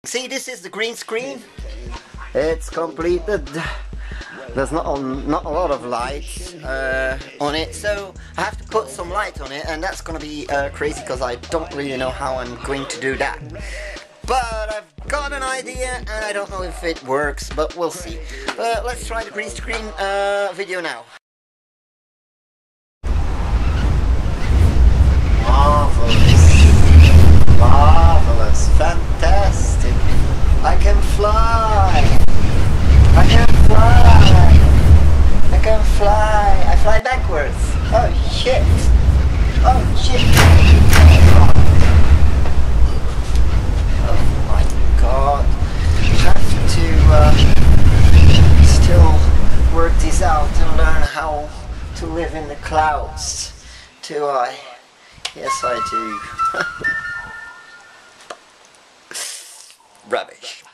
See, this is the green screen. It's completed. There's not a lot of light on it, so I have to put some light on it, and that's gonna be crazy because I don't really know how I'm going to do that. But I've got an idea, and I don't know if it works, but we'll see. Let's try the green screen video now. Marvelous, fantastic. I can fly. I can fly. I can fly. I fly backwards. Oh shit. Oh shit. Oh my god. I have to still work this out and learn how to live in the clouds. Do I? Yes, I do. Rubbish.